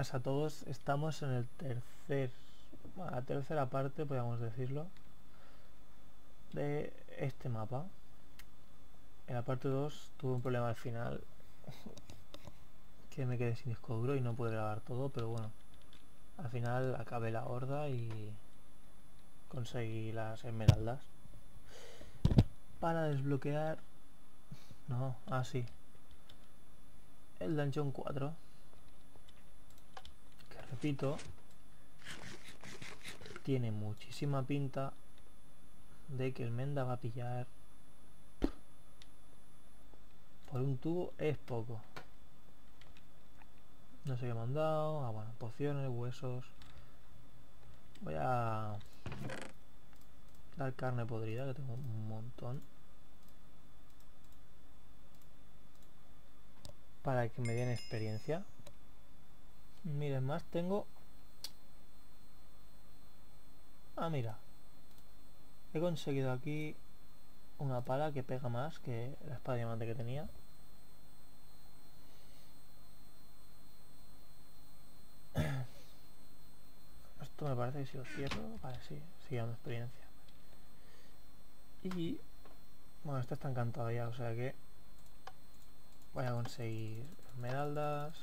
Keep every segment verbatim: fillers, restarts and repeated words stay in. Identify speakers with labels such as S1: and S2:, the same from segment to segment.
S1: buenas a todos. Estamos en el tercer, bueno, la tercera parte, podríamos decirlo, de este mapa. En la parte dos tuve un problema al final, que me quedé sin disco duro y no pude grabar todo, pero bueno, al final acabé la horda y conseguí las esmeraldas para desbloquear. No, ah sí, el Dungeon cuatro, que repito, tiene muchísima pinta de que el Menda va a pillar. Por un tubo es poco. No sé qué me han dado. Ah, bueno, pociones, huesos. Voy a dar carne podrida, que tengo un montón, para que me den experiencia. Miren, más tengo. Ah, mira, he conseguido aquí una pala que pega más que la espada de diamante que tenía. Esto me parece que si lo cierro, vale, sí, sigue dando experiencia. Y bueno, esto está encantado ya, o sea que voy a conseguir esmeraldas.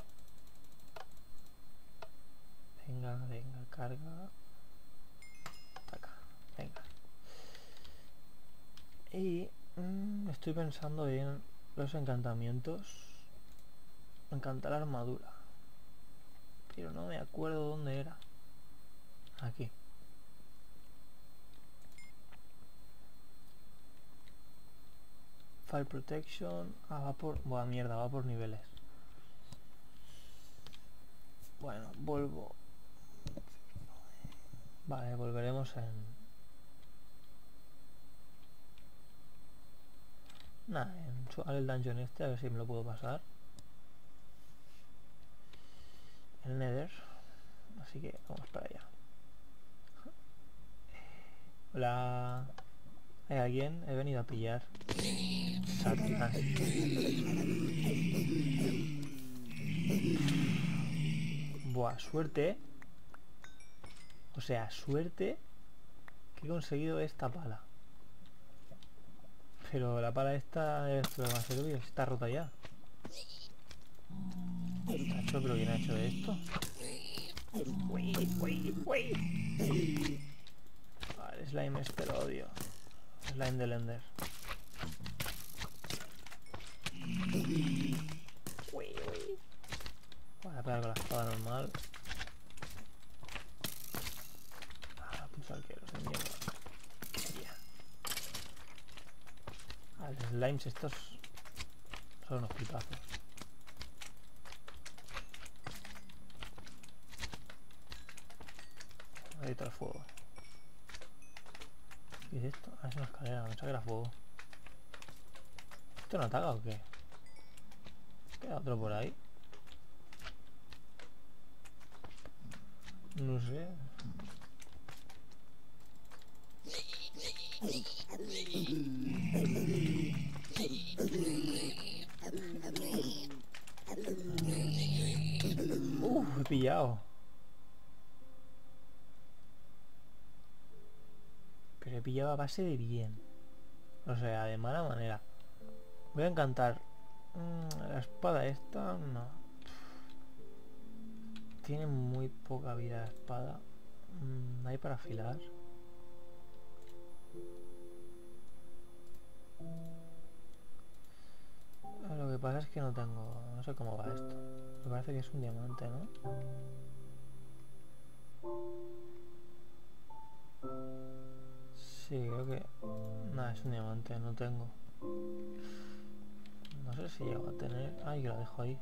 S1: Venga, venga, carga. Taca, venga. Y mmm, estoy pensando en los encantamientos. Encantar armadura, pero no me acuerdo dónde era. Aquí. Fire Protection. Ah, va por... Buah, mierda, va por niveles. Bueno, vuelvo. Vale, volveremos en... Nah, en suar el dungeon este, a ver si me lo puedo pasar. El Nether. Así que vamos para allá. Hola. ¿Hay alguien? He venido a pillar. Satanás. Buah, suerte, ¿eh? O sea, suerte que he conseguido esta pala. Pero la pala esta esto va a servir, está rota ya. Tacho, pero ¿quién ha hecho esto? Uy, uy, uy. Ah, el slime este lo odio. Slime del Ender. Uy, uy. Voy a pegar con la espada normal. Ah, putos arqueros de mierda. Yeah. Ah, los slimes estos son unos putazos. Ahí está el fuego. ¿Qué es esto? Ah, es una escalera, pensaba que era fuego. ¿Esto no ataca o qué? ¿Queda otro por ahí? No sé. Uf, he pillado. Pero he pillado a base de bien. O sea, de mala manera. Voy a encantar. Mm, la espada esta, no. Tiene muy poca vida la espada. Mm, ¿hay para afilar? Lo que pasa es que no tengo... No sé cómo va esto. Me parece que es un diamante, ¿no? Sí, creo que... Nada, es un diamante, no tengo. No sé si llego a tener... Ay, que lo dejo ahí.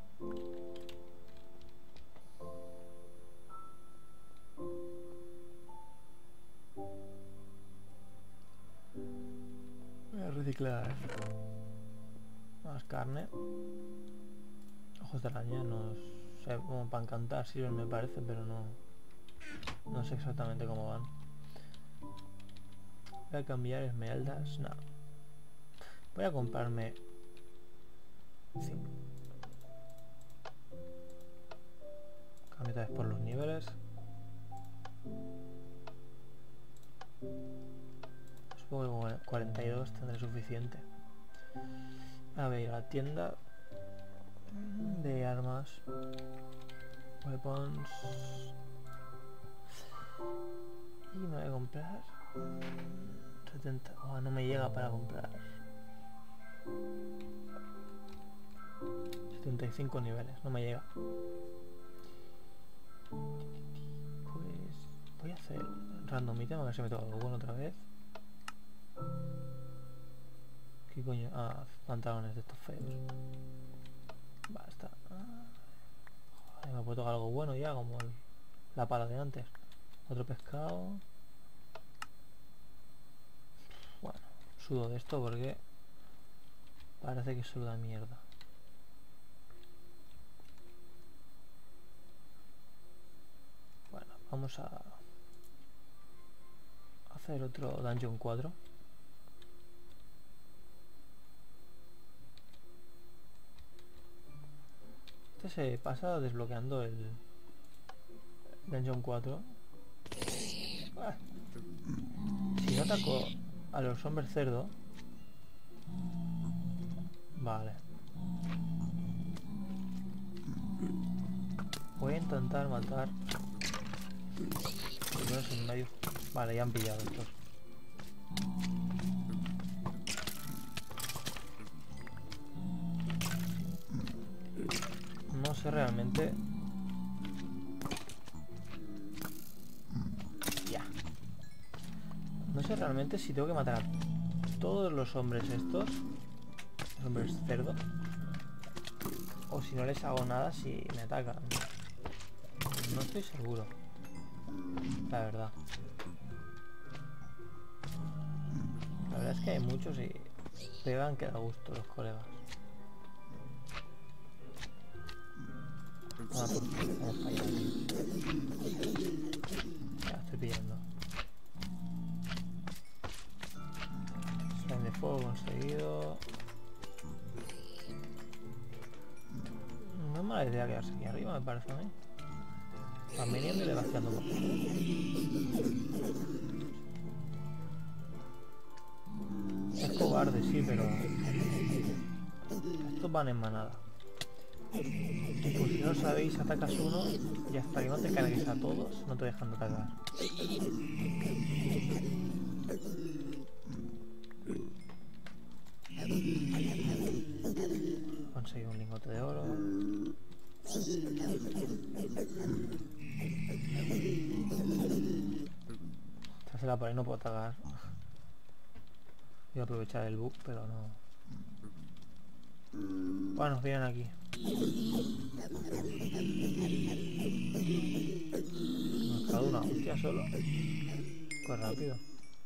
S1: Voy a reciclar más carne. Ojos de araña, no sé, como para encantar sirven me parece, pero no... No sé exactamente cómo van. Voy a cambiar esmeraldas, no. Voy a comprarme... cinco. Cambio otra vez por los niveles. Supongo que con cuarenta y dos tendré suficiente. A ver, la tienda de armas. Weapons. Y me voy a comprar setenta. Oh, no me llega para comprar setenta y cinco niveles, no me llega. Pues voy a hacer random item, a ver si me toca algo bueno otra vez. ¿Qué coño? Ah, pantalones de estos feos. Basta. Ah, joder, me puede tocar algo bueno ya, como el, la pala de antes. Otro pescado. Bueno, sudo de esto porque parece que solo da mierda. Bueno, vamos a hacer otro Dungeon cuatro. Este se pasa desbloqueando el Dungeon cuatro. Ah. Si no ataco a los hombres cerdo. Vale. Voy a intentar matar los en medio. Vale, ya han pillado estos. No sé realmente. Ya. No sé realmente si tengo que matar a todos los hombres estos. Los hombres cerdos. O si no les hago nada si me atacan. No estoy seguro. La verdad. La verdad es que hay muchos y pegan que da gusto los colegas. Ah, por fin, vamos para allá. Ya estoy pillando. Slime de fuego conseguido. No es mala idea quedarse aquí arriba, me parece a mí. Van viniendo y le vaciando por favor. Es cobarde, sí, pero estos van en manada. Y pues si no lo sabéis, atacas uno y hasta que no te cargues a todos, no te dejan de atacar. Conseguí un lingote de oro. Trasera por ahí no puedo atacar. Voy a aprovechar el bug, pero no. Bueno, vienen aquí. Nos ha dado una hostia solo. Pues rápido.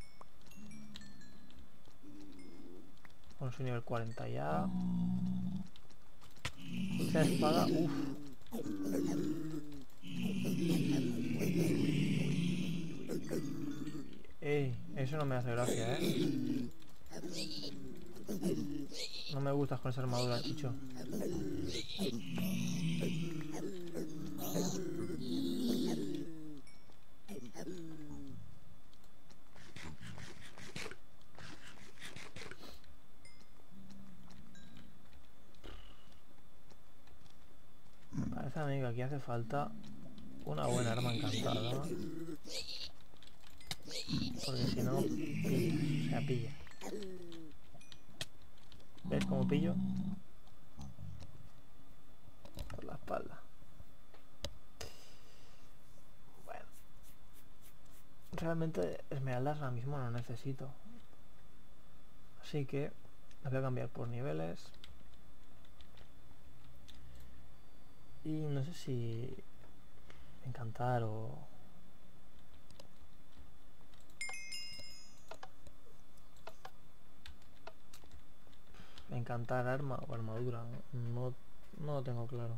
S1: Bueno, soy nivel cuarenta ya. Esa espada, uff. Ey, eso no me hace gracia, eh. No me gustas con esa armadura, chicho. Me parece a mí que aquí hace falta una buena arma encantada. Porque si no, pilla, o sea, pilla. ¿Ves cómo pillo? Por la espalda. Bueno. Realmente esmeraldas ahora mismo no necesito. Así que las voy a cambiar por niveles. Y no sé si encantar o... encantar arma o armadura. No, no lo tengo claro.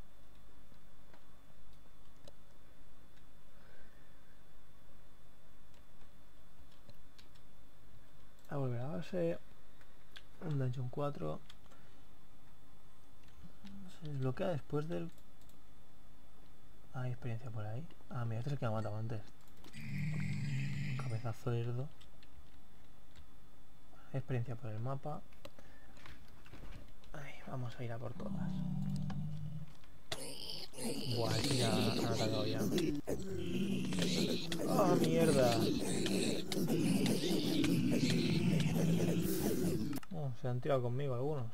S1: A volver a base. Un Dungeon cuatro. Se desbloquea después del Hay experiencia por ahí. Ah, mira, este es el que me ha matado antes. Cabezazo cerdo. Hay experiencia por el mapa. Ay, vamos a ir a por todas. Buah, aquí ya han atacado ya. ¡Ah, mierda! Oh, se han tirado conmigo algunos.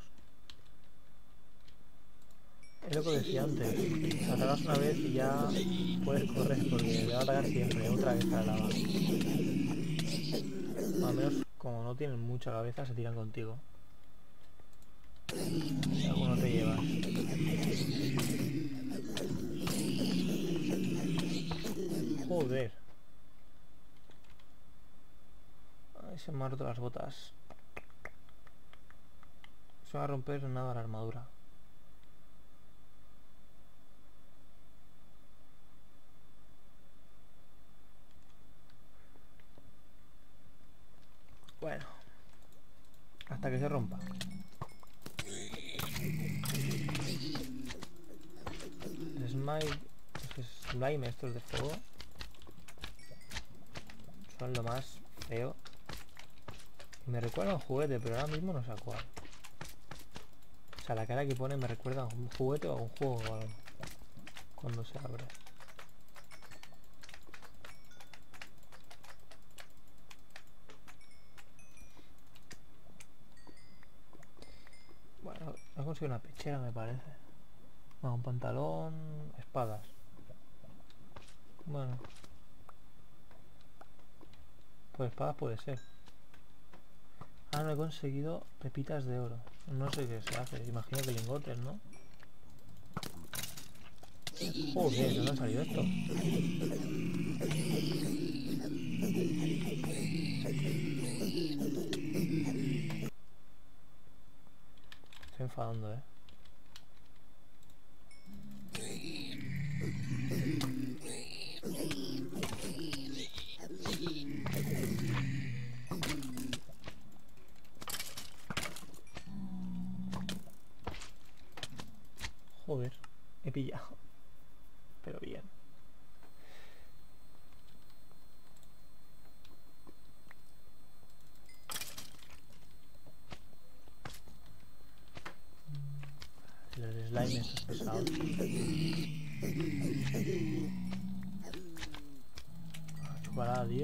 S1: Es lo que decía antes. Atacas una vez y ya puedes correr porque te va a atacar siempre. Otra vez a la lava. Al menos como no tienen mucha cabeza se tiran contigo. Si alguno te llevas. Joder. Ay, se me han roto las botas. Se va a romper nada la armadura. Bueno. Hasta que se rompa. El slime, estos slime estos de fuego son lo más feo. Y me recuerda a un juguete, pero ahora mismo no sé a cuál. O sea, la cara que pone me recuerda a un juguete o a un juego o algo. Cuando se abre. Bueno, he conseguido una pechera me parece. No, un pantalón, espadas. Bueno. Pues espadas puede ser. Ah, no he conseguido pepitas de oro. No sé qué se hace, imagino que lingotes, ¿no? Joder, ¿de dónde ha salido esto? Estoy enfadando, ¿eh? Joder, he pillado. Pero bien. Los slime estos pesados. Chuparada, tío.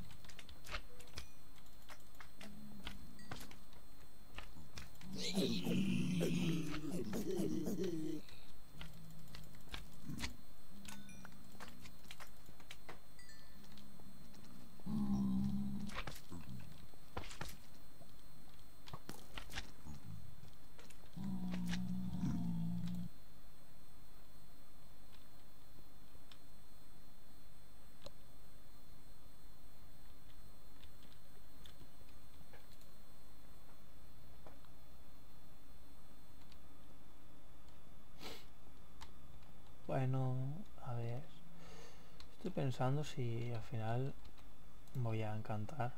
S1: Bueno, a ver. Estoy pensando si al final voy a encantar.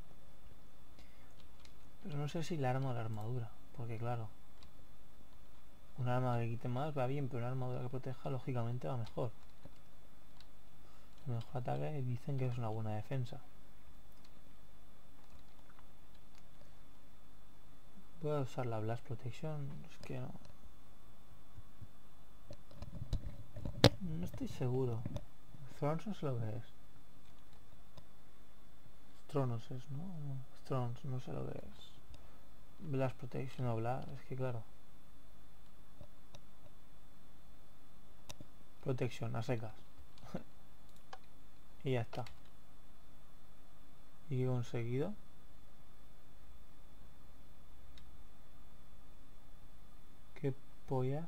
S1: Pero no sé si le arma la armadura. Porque claro, un arma que quite más va bien, pero una armadura que proteja lógicamente va mejor. El mejor ataque dicen que es una buena defensa. Voy a usar la Blast Protection. Es que no. No estoy seguro. Thrones no sé lo que es. Tronos es, ¿no? No, Thrones, no sé lo que es. Blast Protection o Blast, es que claro. Protection, a secas. Y ya está. ¿Y qué he conseguido? ¿Qué pollas?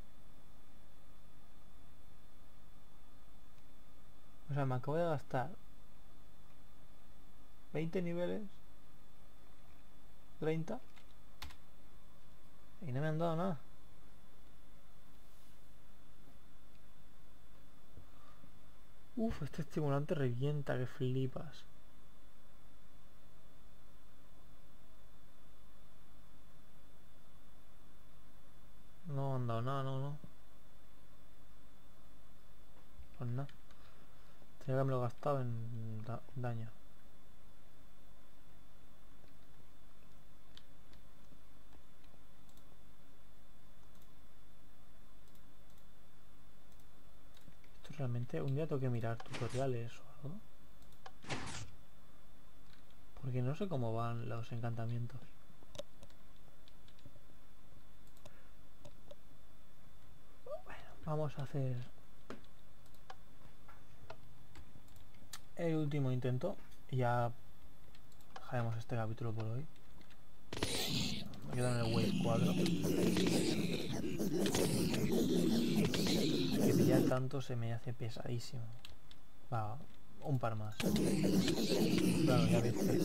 S1: O sea, me acabo de gastar veinte niveles, treinta, y no me han dado nada. Uf, este estimulante revienta, que flipas. No me han dado nada, no, no. Pues nada. Tenía que haberme lo gastado en da daño. Esto realmente... Un día tengo que mirar tutoriales o algo. Porque no sé cómo van los encantamientos. Bueno, vamos a hacer el último intento y ya dejaremos este capítulo por hoy. Me quedo en el Wave cuatro. Que pillar tanto se me hace pesadísimo. Va, un par más. Claro, ya ves que...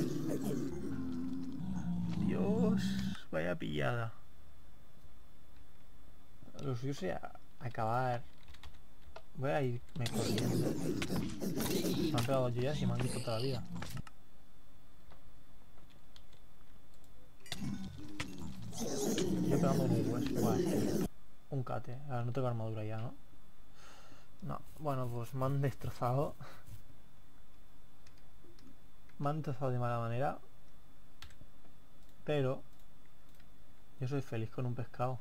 S1: Dios, vaya pillada. Lo suyo sea acabar. Voy a irme corriendo. Me han pegado joyas y me han quitado toda la vida. Yo pegando un hueso. Bueno, un cate. Ahora no tengo armadura ya, ¿no? No. Bueno, pues me han destrozado. Me han destrozado de mala manera. Pero yo soy feliz con un pescado.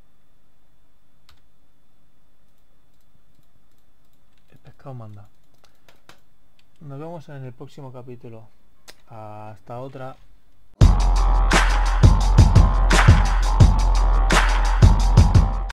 S1: El pescado manda. Nos vemos en el próximo capítulo. Hasta otra.